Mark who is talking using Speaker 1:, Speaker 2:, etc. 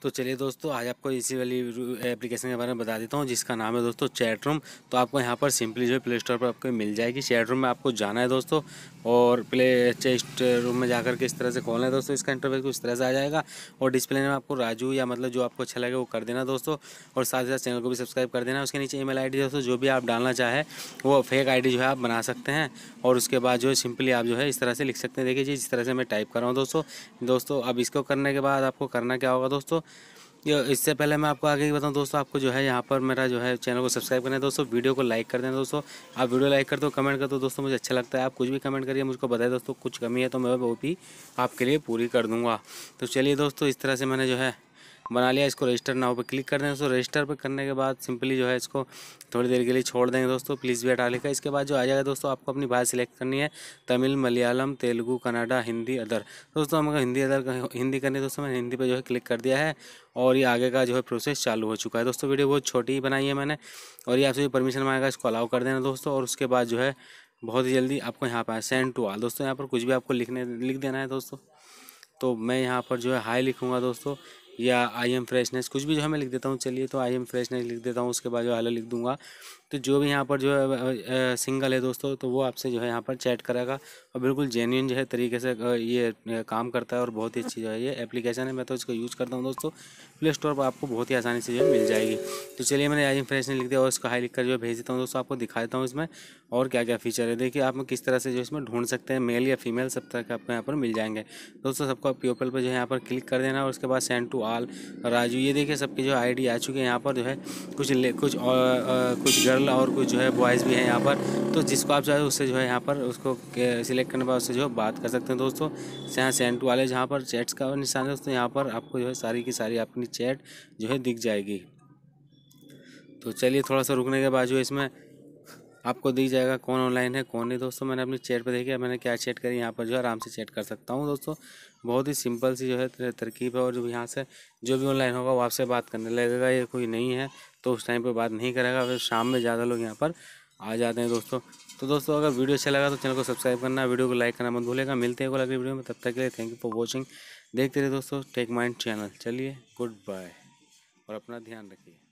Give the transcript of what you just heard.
Speaker 1: तो चलिए दोस्तों, आज आपको इसी वाली एप्लीकेशन के बारे में बता देता हूँ जिसका नाम है दोस्तों चैट रूम। तो आपको यहाँ पर सिंपली जो है प्ले स्टोर पर आपको मिल जाएगी। चैट रूम में आपको जाना है दोस्तों, और प्ले चैट रूम में जाकर के इस तरह से खोलना है दोस्तों। इसका इंटरफेस कुछ इस तरह से आ जाएगा, और डिस्प्ले में आपको राजू या मतलब जो आपको अच्छा लगे वो कर देना दोस्तों। और साथ ही साथ चैनल को भी सब्सक्राइब कर देना। उसके नीचे ईमेल आईडी दोस्तों जो भी आप डालना चाहे वो फेक आईडी जो है आप बना सकते हैं। और उसके बाद जो है सिंपली आप जो है इस तरह से लिख सकते हैं। देखिए जी, जिस तरह से मैं टाइप कर रहा हूँ दोस्तों अब इसको करने के बाद आपको करना क्या होगा दोस्तों। ये इससे पहले मैं आपको आगे ही बताऊं दोस्तों, आपको जो है यहाँ पर मेरा जो है चैनल को सब्सक्राइब करना है दोस्तों। वीडियो को लाइक कर देना दोस्तों। आप वीडियो लाइक कर दो, कमेंट कर दो दोस्तों, मुझे अच्छा लगता है। आप कुछ भी कमेंट करिए, मुझको बताइए दोस्तों, कुछ कमी है तो मैं वो भी आपके लिए पूरी कर दूँगा। तो चलिए दोस्तों, इस तरह से मैंने जो है बना लिया। इसको रजिस्टर नाउ पे क्लिक कर दें दोस्तों। रजिस्टर पे करने के बाद सिंपली जो है इसको थोड़ी देर के लिए छोड़ देंगे दोस्तों। प्लीज़ वेट आने का। इसके बाद जो आ जाएगा दोस्तों, आपको अपनी भाषा सिलेक्ट करनी है, तमिल, मलयालम, तेलुगु, कन्नड़ा, हिंदी, अदर। दोस्तों हम हिंदी करनी है दोस्तों, मैंने हिंदी पे जो है क्लिक कर दिया है, और ये आगे का जो है प्रोसेस चालू हो चुका है दोस्तों। वीडियो बहुत छोटी ही बनाई है मैंने, और ये आपसे जो परमिशन मांगेगा इसको अलाउ कर देना दोस्तों। और उसके बाद जो है बहुत ही जल्दी आपको यहाँ पर सेंड टू ऑल दोस्तों, यहाँ पर कुछ भी आपको लिख देना है दोस्तों। तो मैं यहाँ पर जो है हाई लिखूँगा दोस्तों, या आई एम फ्रेशनेस, कुछ भी जो है मैं लिख देता हूँ। चलिए, तो आई एम फ्रेशनेस लिख देता हूँ। उसके बाद जो हेलो लिख दूँगा। तो जो भी यहाँ पर जो है सिंगल है दोस्तों, तो वो आपसे जो है यहाँ पर चैट करेगा, और बिल्कुल जेन्युइन जो है तरीके से ये काम करता है, और बहुत ही अच्छी जो है ये एप्लीकेशन है। मैं तो इसको यूज़ करता हूँ दोस्तों। प्ले स्टोर पर आपको बहुत ही आसानी से जो है मिल जाएगी। तो चलिए, मैंने आई एम फ्रेशनेस लिख दिया, और इसको हाई लिख कर जो है भेज देता हूँ दोस्तों। आपको दिखा देता हूँ इसमें और क्या क्या फीचर है। देखिए, आप किस तरह से जो इसमें ढूंढ सकते हैं, मेल या फीमेल सब तरह के आपको यहाँ पर मिल जाएंगे दोस्तों। सबको पीपल पर जो है यहाँ पर क्लिक कर देना, और उसके बाद सेंड टू ऑल राजू। ये देखिए सबकी जो आईडी आ चुकी है यहाँ पर जो है। कुछ गर्ल और कुछ जो है बॉयज़ भी हैं यहाँ पर। तो जिसको आप चाहे उससे जो है यहाँ पर उसको सिलेक्ट करने के बाद उससे जो है बात कर सकते हैं दोस्तों। यहाँ सेंड टू वाले जहाँ पर चैट्स का निशान है दोस्तों, यहाँ पर आपको जो है सारी की सारी अपनी चैट जो है दिख जाएगी। तो चलिए, थोड़ा सा रुकने के बाद जो है इसमें आपको दिख जाएगा कौन ऑनलाइन है कौन नहीं दोस्तों। मैंने अपनी चैट पे देखिए मैंने क्या चैट करी, यहाँ पर जो है आराम से चैट कर सकता हूँ दोस्तों। बहुत ही सिंपल सी जो है तरकीब है। और जो यहाँ से जो भी ऑनलाइन होगा वो आपसे बात करने लगेगा। ये कोई नहीं है तो उस टाइम पे बात नहीं करेगा। फिर शाम में ज़्यादा लोग यहाँ पर आ जाते हैं दोस्तों। तो दोस्तों, अगर वीडियो अच्छा लगा तो चैनल को सब्सक्राइब करना, वीडियो को लाइक करना मत भूलेगा। मिलते हैं कोई अगली वीडियो में, तब तक के लिए थैंक यू फॉर वॉचिंग। देखते रहे दोस्तों टेक माइंड चैनल। चलिए, गुड बाय, और अपना ध्यान रखिए।